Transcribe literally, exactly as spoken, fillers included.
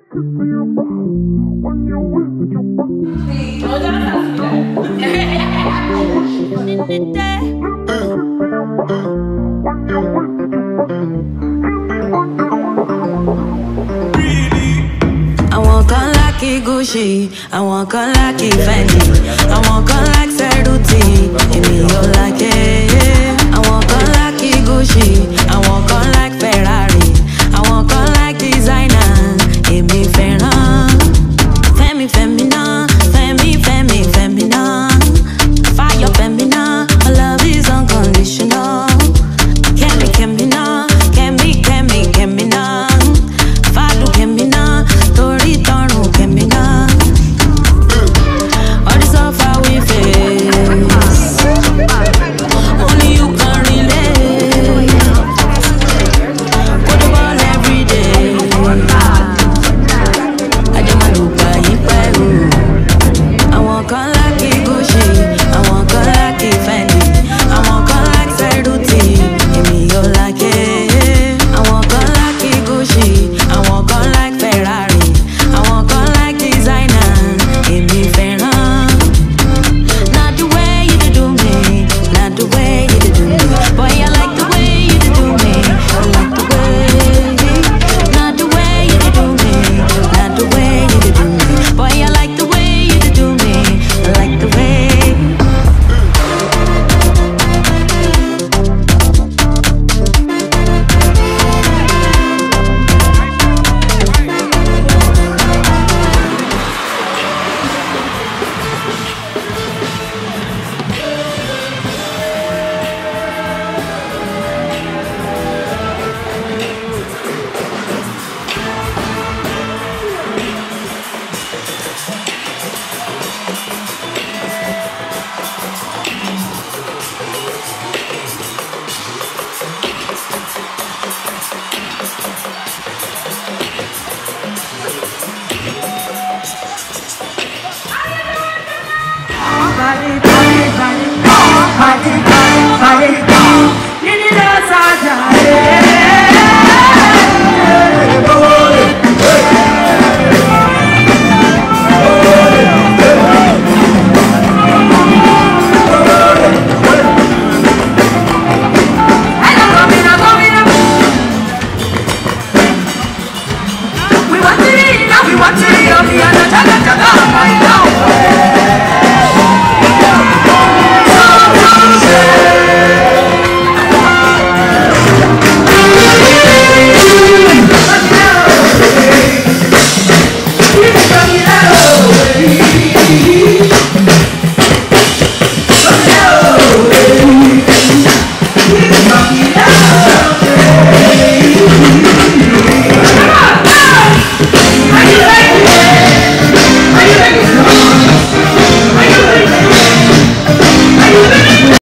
I want gun like Fendi. I want gun like Ceruti. Niniola it. I want gun like Gucci. I want gun like Ferrari. I want gun like designer. Emi Ferran. Femi femina. Femi femi femina. Fire femina. My love is unconditional. Kemi kemina. Kemi kemi kemina. Fadu kemina. Tori toru kemina. Only you can relate. Put the ball every day. I demand to buy it. I want gun like Gucci. I want gun like Fendi. I want gun like Ceruti. Niniola it. I want gun like Gucci. I want gun like Ferrari. I want gun like designer. Emi Ferran. The way you do me, boy, I like the way you do me. I like the way, not the way you do me, not the way you do me. Boy, I like the way you do me. I like the way. We want to be, we want to be, we want to be,